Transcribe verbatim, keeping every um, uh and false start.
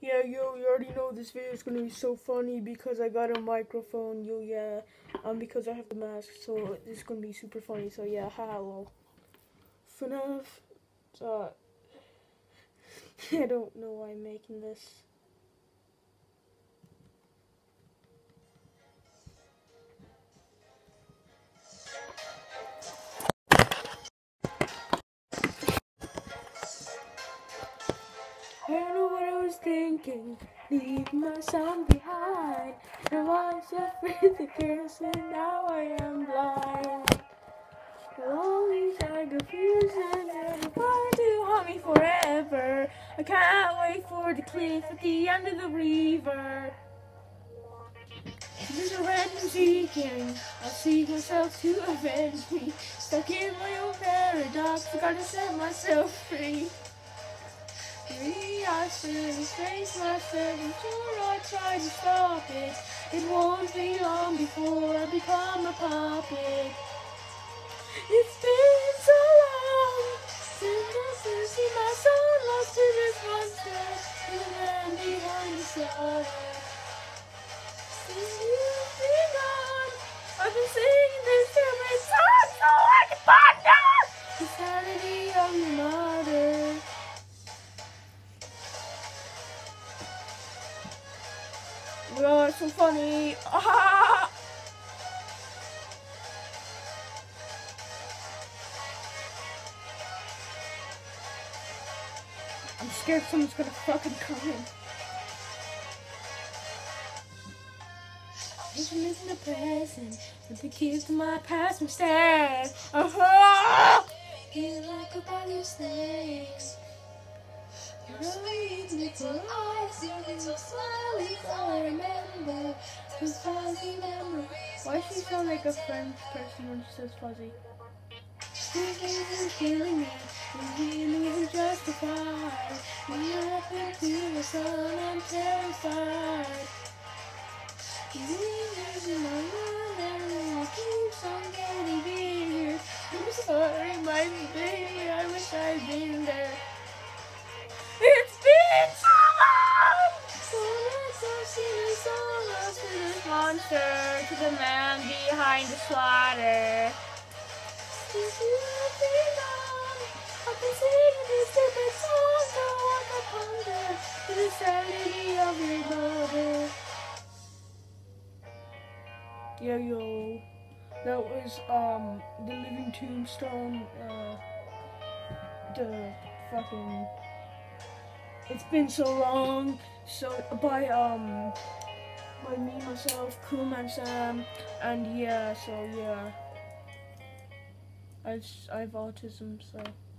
Yeah, yo, you already know this video is gonna be so funny because I got a microphone, yo, yeah, um, because I have the mask, so it's gonna be super funny, so yeah, haha, lol. F NAF, uh, I don't know why I'm making this. I don't know what I was thinking, leave my son behind. Now I suffered the curse and now I am blind. All these are confusion and trying to haunt me forever. I can't wait for the cliff at the end of the river. There's a random seeking, I'll seek myself to avenge me. Stuck in my own paradox, I gotta set myself free. I should face myself, I'm sure I try to stop it. It won't be long before I become a puppet. It's been so long since I see my soul lost to this monster, to the man behind the slaughter. Since you've been gone, I've been singing this stupid song so I can ponder the sanity of your mother. Oh, it's so funny. Ah! I'm scared someone's gonna fucking come in. Vision is in the present, with the keys to my past mistakes. Uh-huh! Feel like a bag of snakes. Your really little eyes, your little smile is all I remember. Those fuzzy memories. Why does she sound like a French person when she says fuzzy? This isn't killing me, and healing isn't justified. When you're up into the sun, I'm terrified. Years in my mind, and it keeps on getting bigger. I'm sorry, my baby, I wish I'd been there. It's been so long! So let's go see the soul lost to this monster, to the man behind the slaughter. Since you've been gone, I've been singing this stupid song, so I can ponder to the sanity of your mother. Yo, yo. That was, um, The Living Tombstone, uh, the fucking... It's Been So Long, so by um by me, myself, Cool Man Sam, and yeah, so yeah, I just, I have autism, so.